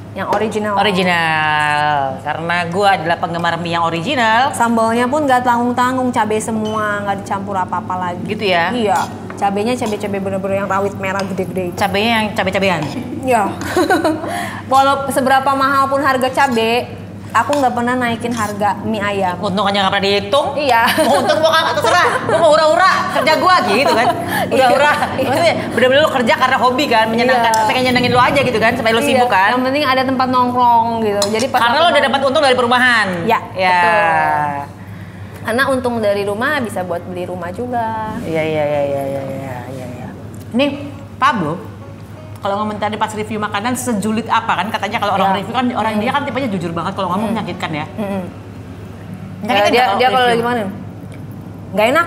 Yang original. Original. Karena gue adalah penggemar mie yang original. Sambalnya pun nggak tanggung-tanggung, cabai semua, nggak dicampur apa-apa lagi. Gitu ya? Iya. Cabenya cabai-cabai bener-bener yang rawit merah gede-gede. Cabenya yang cabai-cabean. Iya. Walau seberapa mahal pun harga cabai, aku nggak pernah naikin harga mie ayam. Untung aja nggak pernah dihitung. Iya. Untung gua kan terserah. Gua mau hura-hura kerja gua gitu kan. Hura-hura. Maksudnya bener-bener lu kerja karena hobi kan, menyenangkan, Iya. pengen nyenengin lu aja gitu kan, supaya lu sibuk kan. Yang penting ada tempat nongkrong gitu. Jadi pas Karena aku lu udah mau- dapat untung dari perumahan. Ya, Ya. betul. Karena untung dari rumah bisa buat beli rumah juga. Iya iya iya iya iya iya iya. iya. Nih, Pablo, kalau ngomong tadi pas review makanan sejulit apa kan katanya kalau orang Ya. review kan orang Hmm. dia kan tipenya jujur banget kalau ngomong menyakitkan ya. Mm-mm. Menyakitin dia nggak dia kalau review? gimana? Nggak enak.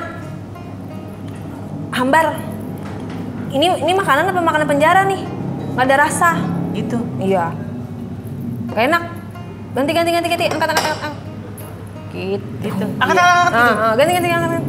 Hambar. Ini ini makanan apa makanan penjara nih? Nggak ada rasa. Gitu. Iya. Nggak enak. Ganti ganti ganti ganti. Angkat angkat angkat. angkat. Gitu. Gitu. Iya. Angkat, angkat, angkat, gitu. Ah, ah, ganti ganti angkat angkat.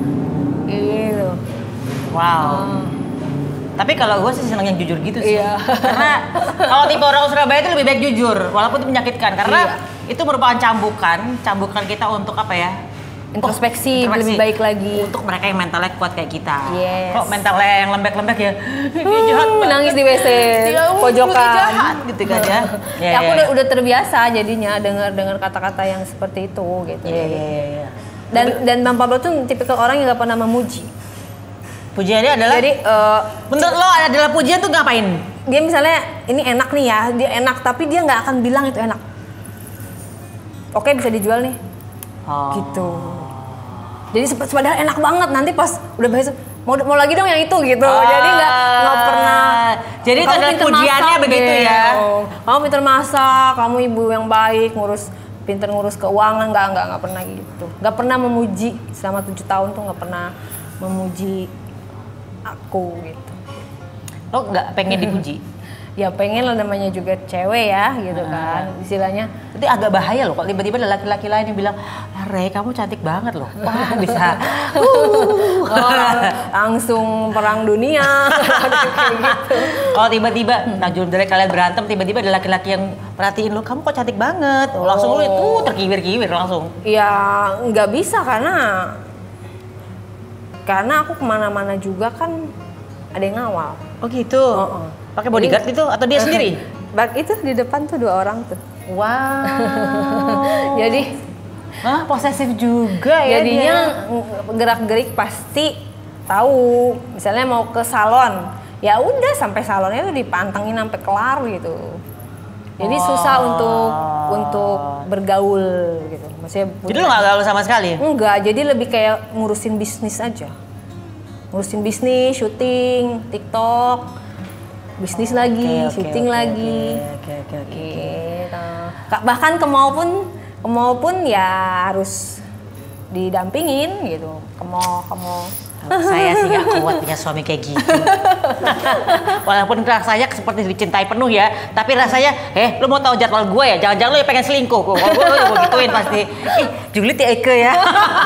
Gitu. Wow. Ah. Tapi kalau gue sih seneng yang jujur gitu sih. Iya. Karena kalau tipe orang Surabaya itu lebih baik jujur, walaupun itu menyakitkan. Karena itu merupakan cambukan, cambukan kita untuk apa ya? Introspeksi, Oh, introspeksi. lebih baik lagi. Untuk mereka yang mentalnya kuat kayak kita. Yes. Kalau mentalnya yang lembek-lembek ya, dia jahat banget. Nangis di W C Dia, uh, pojokan. dia jahat gitu kan ya. Ya, Ya, aku ya, udah ya. udah terbiasa jadinya dengar dengar kata-kata yang seperti itu gitu. Iya, iya, iya, iya. Dan dan Bang Pablo tuh tipikal orang yang gak pernah memuji. Pujiannya adalah, Jadi eh, menurut lo adalah pujian tuh ngapain? dia misalnya ini enak nih ya, dia enak tapi dia nggak akan bilang itu enak. Oke bisa dijual nih, Oh. gitu. Jadi sep- padahal enak banget nanti pas udah bahas mau mau lagi dong yang itu gitu. Ah. Jadi nggak nggak pernah. Jadi itu "Kamu adalah pinter pujiannya masak begitu deh." ya. Oh, kamu pinter masak, kamu ibu yang baik, ngurus pinter ngurus keuangan, nggak nggak nggak pernah gitu. Nggak pernah memuji selama tujuh tahun tuh nggak pernah memuji aku gitu. Lo nggak pengen dipuji? Ya pengen lah namanya juga cewek ya gitu kan istilahnya. Itu agak bahaya loh kalau tiba-tiba ada laki-laki lain yang bilang, ah, Rey kamu cantik banget loh. Wah bisa. Oh, langsung perang dunia. Kayak gitu. Kalau tiba-tiba, nah jujur dari kalian berantem, tiba-tiba ada laki-laki yang perhatiin lo, kamu kok cantik banget. Langsung lo itu terkiwir-kiwir langsung. Ya nggak bisa karena karena aku kemana-mana juga kan ada yang ngawal. Oh gitu. Oh, oh. Pakai bodyguard itu atau dia sendiri? Bak itu di depan tuh dua orang tuh. Wow. Jadi Hah, posesif juga ya jadinya dia. gerak-gerik pasti tahu. Misalnya mau ke salon, ya udah sampai salonnya tuh dipantengin sampai kelar gitu. Jadi Oh. susah untuk untuk bergaul gitu. Maksudnya Jadi lo gak gaul sama sekali? enggak, jadi lebih kayak ngurusin bisnis aja. Ngurusin bisnis, syuting, TikTok, bisnis lagi, Oke, oke, syuting oke, lagi. Oke, oke, oke. Gitu. Kak, bahkan ke mall pun, ke mall pun ya harus didampingin gitu. Ke mall, ke mall. Saya sih gak kuat punya suami kayak gitu. Walaupun rasanya seperti dicintai penuh ya, tapi rasanya, eh lu mau tahu jadwal gue ya? Jangan-jangan lu yang pengen selingkuh. Kalau gue, gue gituin pasti. Ih, julid ya Eke ya.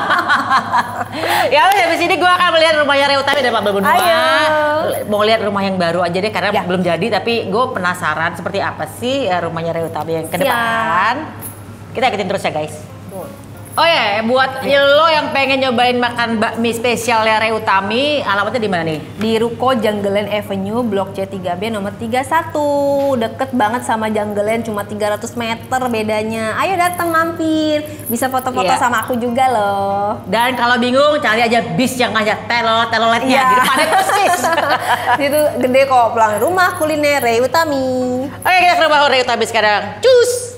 Ya udah, habis ini gue akan melihat rumahnya Rey Utami dan Pak Benua. Ayo. Mau lihat rumah yang baru aja deh, karena Ya. belum jadi. Tapi gue penasaran seperti apa sih ya, rumahnya Rey Utami yang ke Siap. depan. Kita ikutin terus ya guys. Oh ya, buat lo yang pengen nyobain makan bakmi spesialnya Rey Utami, alamatnya di mana nih? Di Ruko Janggelen Avenue, Blok C tiga B nomor tiga puluh satu. Deket banget sama Janggelen, cuma tiga ratus meter bedanya. Ayo datang mampir. Bisa foto-foto Iya. sama aku juga loh. Dan kalau bingung, cari aja bis yang ngajak telol teloletnya Iya. di depannya persis. Itu gede kok, pelang rumah kuliner Rey Utami. Oke, kita ke rumah Rey Utami sekarang. Cus!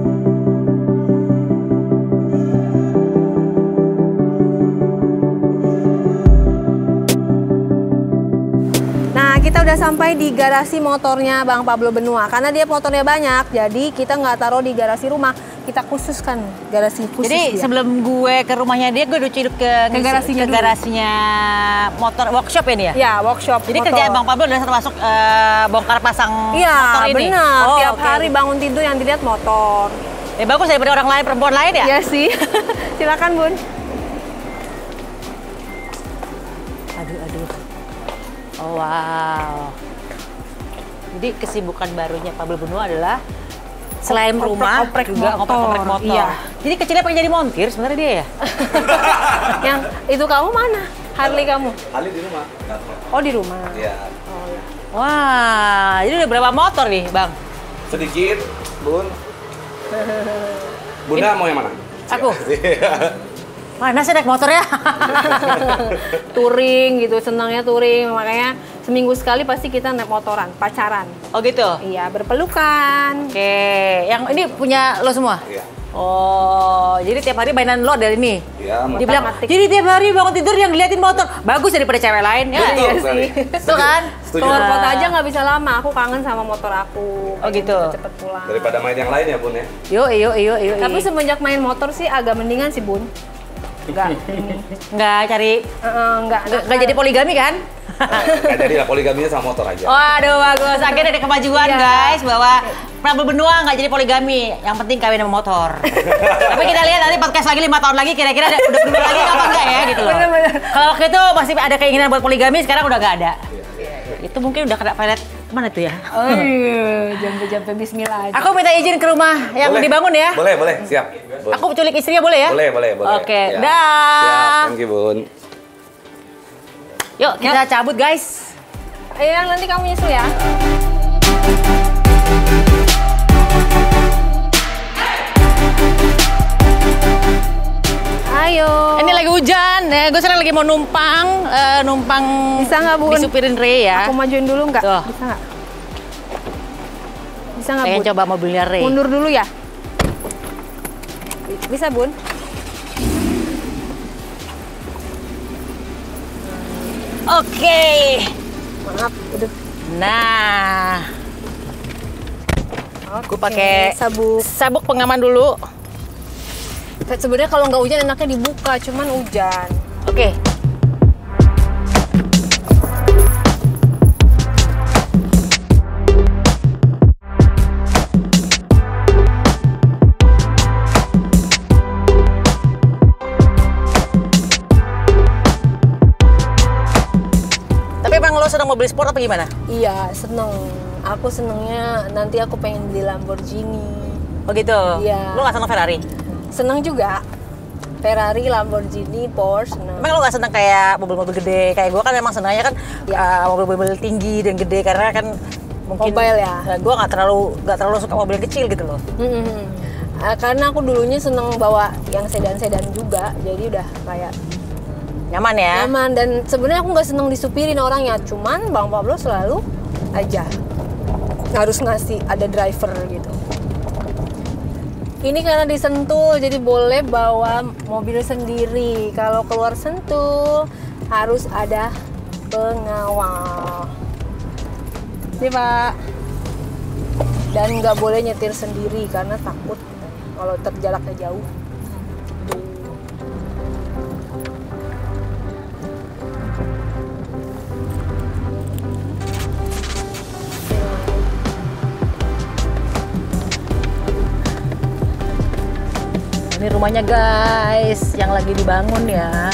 Nah, kita udah sampai di garasi motornya Bang Pablo Benua. Karena dia motornya banyak, jadi kita nggak taruh di garasi rumah. Kita khususkan garasi khusus Jadi dia. sebelum gue ke rumahnya dia, gue udah ciduk ke, Ke garasinya ke dulu. garasinya motor workshop ini ya? Ya, workshop Jadi motor. kerjaan Bang Pablo adalah termasuk eh, bongkar pasang Iya, motor ini? benar. Oh, Tiap oke. hari bangun tidur yang dilihat motor. Ya bagus daripada orang lain, perempuan lain ya? Iya sih. Silakan, Bun. Aduh, aduh. Oh, wow. Jadi kesibukan barunya Pablo Benua adalah Selain rumah, oprek juga ngoprek-ngoprek motor. Iya. Jadi kecilnya pengen jadi montir sebenarnya dia ya? Yang itu kamu mana? Harley kamu? Harley di rumah. Oh di rumah. Iya. Oh, iya. Wah, jadi udah berapa motor nih, Bang? Sedikit, Bun. Bunda mau yang mana? Aku. Mana sih naik motor ya? Touring gitu, senangnya touring. Makanya seminggu sekali pasti kita naik motoran, pacaran. Oh gitu? Iya, berpelukan. Oke, yang ini punya lo semua? Iya. Oh, jadi tiap hari mainan lo dari ini? Iya, Dibilang, Otak-atik. jadi tiap hari bangun tidur yang diliatin motor. Bagus daripada cewek lain, ya? Betul, Iya sekali. sih. Itu kan? Setuju. Keluar Nah. kota aja nggak bisa lama. Aku kangen sama motor aku. Oh, gitu? Cepet pulang. Daripada main yang lain ya, Bun ya. Yuk, yuk, yuk, yuk. Tapi semenjak main motor sih agak mendingan sih, Bun. Enggak. Nggak cari, Heeh, enggak. nggak nggak jadi poligami kan? Nggak jadi lah, poligaminya sama motor aja. Waduh, bagus. Akhirnya ada kemajuan, Iya. guys, bahwa Prabel Benua nggak jadi poligami. Yang penting kawin sama motor. Tapi kita lihat nanti podcast lagi lima tahun lagi, kira-kira ada- udah berdua lagi apa enggak ya, gitu loh. Bener-bener. Kalau waktu itu masih ada keinginan buat poligami, sekarang udah nggak ada. Itu mungkin udah kena pelet mana tuh ya? Oh iya, jampe-jampe bismillah aja. Aku minta izin ke rumah yang Boleh. dibangun ya. Boleh, boleh, siap. Bun. Aku culik istrinya boleh ya? Boleh, boleh, boleh. Oke, Ya. dah. Siap, thank you, Bun. Yuk, kita cabut, guys. Ayo, yang nanti kamu nyusul ya. Ayo. Ini lagi hujan, ya. Gue sekarang lagi mau numpang, eh, numpang Bisa nggak, Bun? disupirin Ray ya. Aku majuin dulu nggak? Tuh. Bisa nggak? Bisa nggak, Pengen Bun? coba mobilnya Ray. Mundur dulu ya. Bisa, Bun? Oke. Maaf, udah. Nah, Oke, gue pakai sabuk. sabuk pengaman dulu. Sebenarnya kalau nggak hujan enaknya dibuka, cuman hujan. Oke. Tapi emang lo sedang mobil sport apa gimana? Iya, seneng. Aku senengnya nanti aku pengen beli Lamborghini. Oh gitu? Iya. Lo gak seneng Ferrari? Seneng juga. Ferrari, Lamborghini, Porsche. Seneng. Emang lo gak seneng kayak mobil-mobil gede? Kayak gue kan memang senangnya kan ya, mobil-mobil tinggi dan gede karena kan mungkin Mobile ya? gue nggak terlalu nggak terlalu suka mobil yang kecil gitu loh. Mm-mm. Ah, karena aku dulunya seneng bawa yang sedan-sedan juga, jadi udah kayak Nyaman ya? nyaman. Dan sebenarnya aku nggak seneng disupirin orangnya, cuman Bang Pablo selalu aja harus ngasih ada driver gitu. Ini karena di Sentul, jadi boleh bawa mobil sendiri. Kalau keluar Sentul harus ada pengawal. Ini Pak. Dan nggak boleh nyetir sendiri karena takut kalau terjaraknya jauh. Ini rumahnya guys, yang lagi dibangun ya.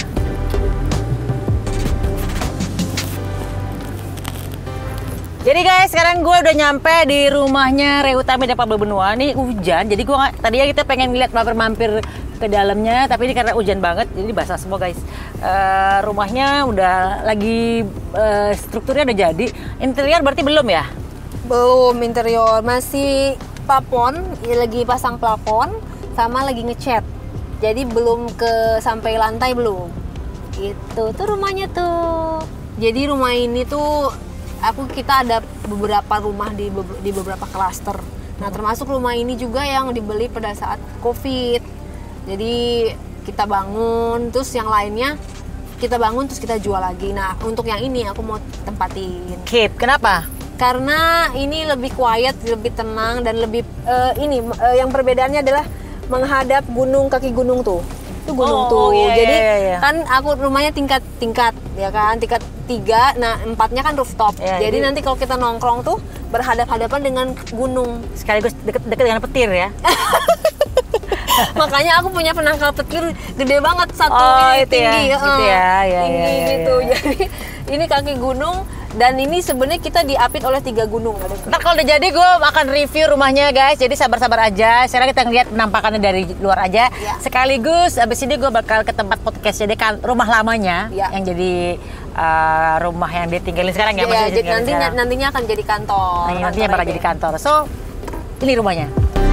Jadi guys, sekarang gue udah nyampe di rumahnya Ray Utami dan Pablo Benua. Ini hujan, jadi gue nggak- tadinya kita pengen ngeliat mampir-mampir ke dalamnya, tapi ini karena hujan banget, jadi basah semua guys. Eh, rumahnya udah lagi eh, strukturnya udah jadi. Interior berarti belum ya? Belum interior, masih plafon, ya lagi pasang plafon sama lagi ngecat. Jadi belum ke sampai lantai belum. Itu tuh rumahnya tuh. Jadi rumah ini tuh aku kita ada beberapa rumah di be- di beberapa klaster. Nah, termasuk rumah ini juga yang dibeli pada saat Covid. Jadi kita bangun, terus yang lainnya kita bangun terus kita jual lagi. Nah, untuk yang ini aku mau tempatin. Keep, kenapa? Karena ini lebih quiet, lebih tenang dan lebih eh, ini eh, yang perbedaannya adalah menghadap gunung, kaki gunung tuh. Itu gunung Oh, tuh. iya, iya, Jadi iya, iya. kan aku rumahnya tingkat-tingkat ya kan, tingkat tiga, nah empatnya kan rooftop. Iya, jadi jadi- nanti kalau kita nongkrong tuh berhadap-hadapan dengan gunung. Sekaligus deket-deket dengan petir ya. Makanya aku punya penangkal petir gede banget, satu Oh, ini itu ya, tinggi, gitu eh, ya, ya, tinggi ya, ya, gitu. ya. Jadi ini kaki gunung Dan ini sebenarnya kita diapit oleh tiga gunung. Ntar kalau udah jadi gue akan review rumahnya guys. Jadi sabar-sabar aja. Sekarang kita ngeliat penampakannya dari luar aja. Ya. Sekaligus abis ini gue bakal ke tempat podcast jadi kan rumah lamanya Ya. yang jadi uh, rumah yang ditinggalin sekarang ya. Ya, masih jadi ditinggalin nantinya sekarang. nantinya akan jadi kantor. Nah, nantinya kantor bakal ini. jadi kantor. So ini rumahnya.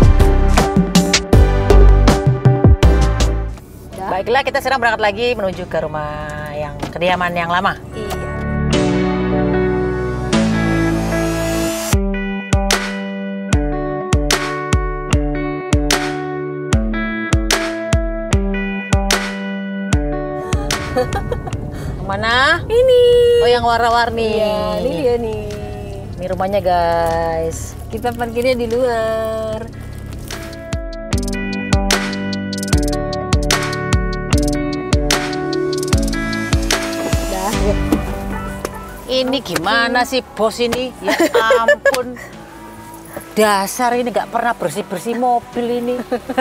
Udah. Baiklah kita sekarang berangkat lagi menuju ke rumah yang kediaman yang lama. Iya. Mana? Ini. Oh yang warna-warni. Iya, ini dia nih. Ini rumahnya guys. Kita parkirnya di luar. Dah. Ini gimana sih bos ini? Ya ampun. Dasar ini nggak pernah bersih-bersih mobil ini.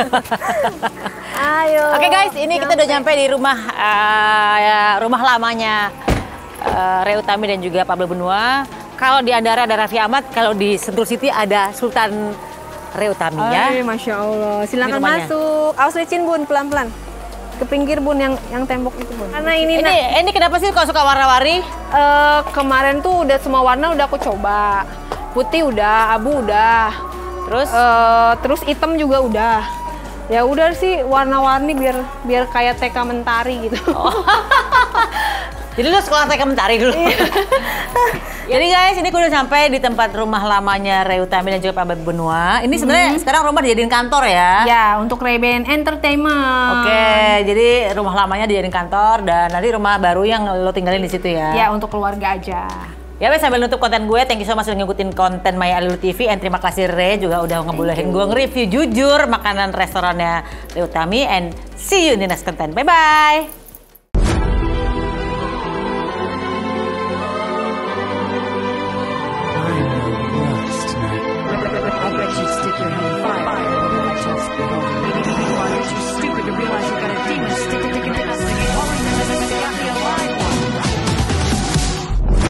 Ayo. Oke guys, ini kita udah nyampe di rumah uh, ya, rumah lamanya uh, Ray Utami dan juga Pablo Benua. Kalau di Andara ada Raffi Ahmad, kalau di Sentul City ada Sultan Ray Utami ya. Ay, Masya Allah. Silakan Ini rumahnya. masuk. Awas licin bun, pelan-pelan. Ke pinggir bun yang yang tembok itu bun. Karena ini, Ini nah, ini kenapa sih kau suka warna-warni? eh, kemarin tuh udah semua warna udah aku coba. Putih udah, abu udah. Terus Eh, terus hitam juga udah. Ya udah sih warna-warni biar biar kayak T K Mentari gitu. jadi lu sekolah T K Mentari dulu. Jadi guys, ini gue udah sampai di tempat rumah lamanya Ray Utami dan juga Pablo Benua. Ini sebenarnya sekarang rumah dijadiin kantor ya. Ya, untuk Ray-Ban Entertainment. Oke, jadi rumah lamanya dijadiin kantor dan nanti rumah baru yang lo tinggalin di situ ya. Ya, untuk keluarga aja. Ya wes sambil nutup konten gue, thank you so much udah ngikutin konten Maya Alilu T V. And terima kasih Ray juga udah ngebolehin gue nge-review jujur makanan restorannya Ray Utami. And see you in the next content. Bye-bye.